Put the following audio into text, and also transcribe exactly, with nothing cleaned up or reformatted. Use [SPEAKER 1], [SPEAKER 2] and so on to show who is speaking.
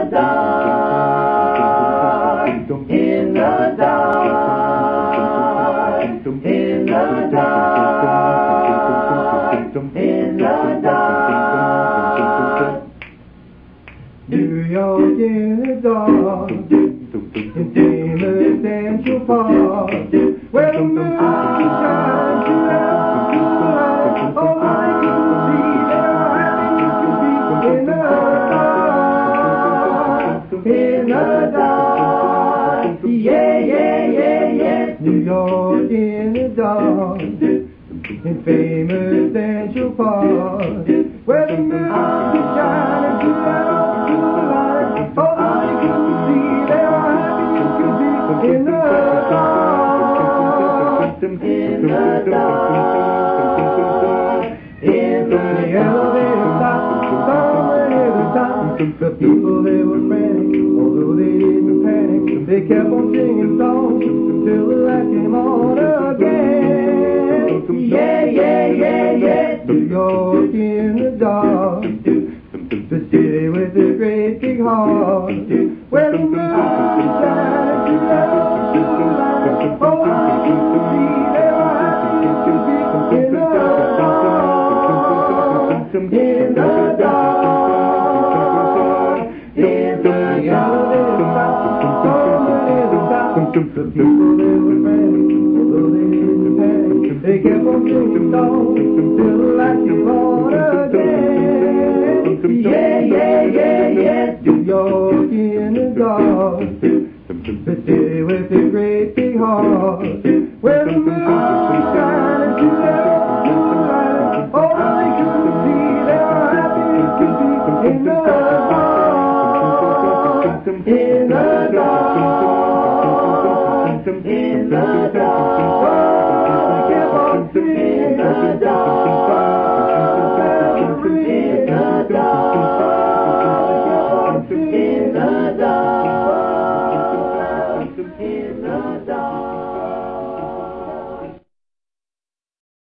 [SPEAKER 1] dark, in the dark, in the dark, in the dark. New York in the dark, in famous Central Park, where the moon shines throughout the light. Oh, I can see there are happy people in the dark, in the dark. Yeah, yeah, yeah, yeah. New York in the dark, in famous Central Park, where the moon shines throughout the light. Oh, I can see there are happy people in the dark, in the dark, in the elevator stop, somewhere near the top. The people, they were frantic, although they didn't panic. They kept on singing songs till the light came on again. Yeah, yeah, yeah, yeah. New York in the dark, the city with the great big heart, where the moon shines throughout the light. Oh, I can see there are happy people in the dark, in the dark, in the elevator stop, somewhere near the top. The people, they were frantic, although they didn't panic. They kept on singing songs till the light came on again. Yeah, yeah, yeah, yeah. New York in the dark, the city with the great big heart, where the moon shines throughout the light. Oh, I can see there are happy people in the dark, in the dark, in the dark. Oh, I kept on singing in the dark.